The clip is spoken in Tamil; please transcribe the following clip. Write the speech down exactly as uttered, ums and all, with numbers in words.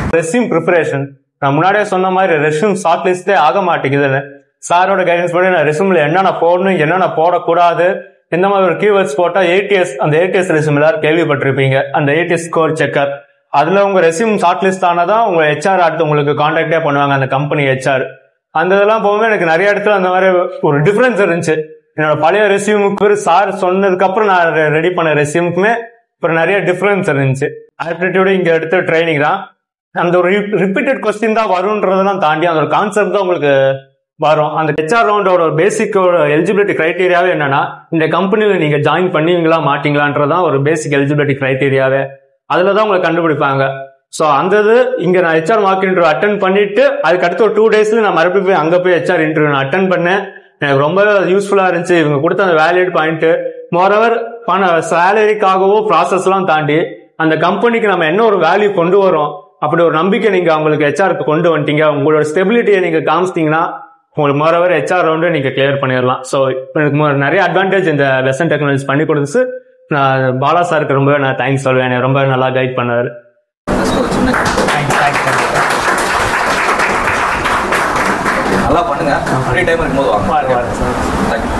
ரெஸ்யூம் ப்ரிப்பரேஷன் நான் முன்னாடியே சொன்ன மாதிரி ரெஸ்யூம் ஷார்ட் லிஸ்டே ஆக மாட்டேங்குதுன்னு சாரோட கைடன்ஸ் பண்ணி நான் ரெஸ்யூம்ல என்னென்ன போடணும் என்னென்ன போடக்கூடாது இந்த மாதிரி ஒரு கீவேர்ட்ஸ் போட்டா ஏடிஎஸ் அந்த ஏடிஎஸ் ரெஸ்யூம் எல்லாரும் கேள்விப்பட்டிருப்பீங்க. அந்த ஏடிஎஸ் ஸ்கோர் செக்கர் அதுல உங்க ரெஸ்யூம் ஷார்ட் லிஸ்ட் ஆனதான் உங்க ஹெச்ஆர் அடுத்து உங்களுக்கு கான்டாக்டே பண்ணுவாங்க அந்த கம்பெனி ஹெச்ஆர். அந்த இதெல்லாம் போகும்போது எனக்கு நிறைய இடத்துல அந்த மாதிரி ஒரு டிஃபரன்ஸ் இருந்துச்சு. என்னோட பழைய ரெஸ்யூமுக்கு சார் சொன்னதுக்கு அப்புறம் நான் ரெடி பண்ண ரெஸ்யூமுக்குமே அப்புறம் நிறைய டிஃபரன்ஸ் இருந்துச்சு. ஆப்டிடியூடு இங்க எடுத்த ட்ரைனிங் தான் அந்த ஒரு ரிப்பீட்டட் கொஸ்டின் தான் வரும்ன்றதெல்லாம் தாண்டி அந்த ஒரு கான்செப்ட் தான் உங்களுக்கு வரும். அந்த ஹெச்ஆர் ரவுண்டோட பேசிக்கோட எலிஜிபிலிட்டி கிரைட்டீரியாவே என்னன்னா இந்த கம்பெனியில நீங்க ஜாயின் பண்ணுவீங்களா மாட்டீங்களான்றதான் ஒரு பேசிக் எலிஜிபிலிட்டி கிரைட்டீரியாவே. அதுலதான் உங்களை கண்டுபிடிப்பாங்க. சோ அந்த இது இங்க நான் ஹெச்ஆர் மார்க் இன்டர்வியூ அட்டன் பண்ணிட்டு அதுக்கு அடுத்த ஒரு டூ டேஸ்ல நான் மறுபடியும் போய் அங்க போய் ஹெச்ஆர் இன்டர்வியூ நான் அட்டன் பண்ணேன். எனக்கு ரொம்ப யூஸ்ஃபுல்லா இருந்துச்சு. இவங்க கொடுத்த அந்த வேலிட் பாயிண்ட் மோரோவர் பண சேலரிக்காகவோ ப்ராசஸ் எல்லாம் தாண்டி அந்த கம்பெனிக்கு நம்ம என்ன ஒரு வேல்யூ கொண்டு வரோம் அப்படி ஒரு நம்பிக்கை நீங்க அவங்களுக்கு ஹெச்ஆருக்கு கொண்டு வந்துட்டீங்க. உங்களோட ஸ்டெபிலிட்டியை நீங்க காமிச்சிட்டீங்கன்னா உங்களுக்கு மோரோவர் ஹெச்ஆர் ரவுண்டு நீங்க கிளியர் பண்ணிடலாம். ஸோ எனக்கு நிறைய அட்வான்டேஜ் இந்த வெஸ்டர்ன் டெக்னாலஜி பண்ணி கொடுத்து நான் பாலா சாருக்கு ரொம்ப நான் தேங்க்ஸ் சொல்வேன். ரொம்ப நல்லா கைட் பண்ணாரு. நல்லா பண்ணுங்க. ஃப்ரீ டைம் இருக்கும்போது வாங்க.